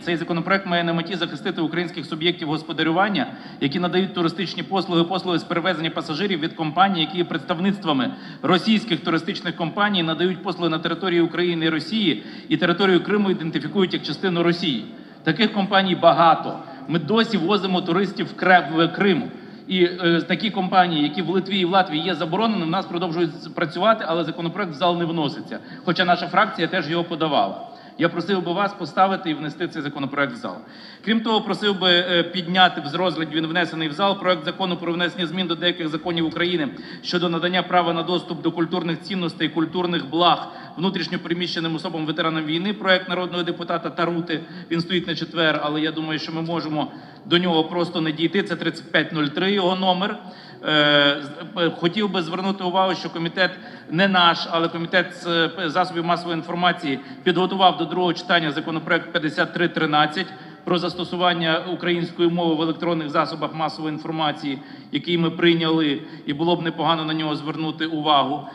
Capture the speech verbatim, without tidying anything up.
Цей законопроект має на меті захистити українських суб'єктів господарювання, які надають туристичні послуги, послуги з перевезення пасажирів від компаній, які є представництвами російських туристичних компаній, надають послуги на території України і Росії, і територію Криму ідентифікують як частину Росії. Таких компаній багато. Ми досі возимо туристів в Крим. І е, такі компанії, які в Литві і в Латвії є забороненими, в нас продовжують працювати, але законопроект в зал не вноситься. Хоча наша фракція теж його подавала. Я просив би вас поставити і внести цей законопроект в зал. Крім того, просив би е, підняти з розгляду, він внесений в зал, проект закону про внесення змін до деяких законів України щодо надання права на доступ до культурних цінностей, культурних благ внутрішньо переміщеним особам ветеранам війни. Проект народного депутата Тарути, він стоїть на четвер, але я думаю, що ми можемо до нього просто не дійти. Це тридцять п'ять нуль три його номер. Е, хотів би звернути увагу, що комітет не наш, але комітет з засобів масової інформації підготував до другого читання законопроект п'ятдесят три тринадцять про застосування української мови в електронних засобах масової інформації, який ми прийняли, і було б непогано на нього звернути увагу.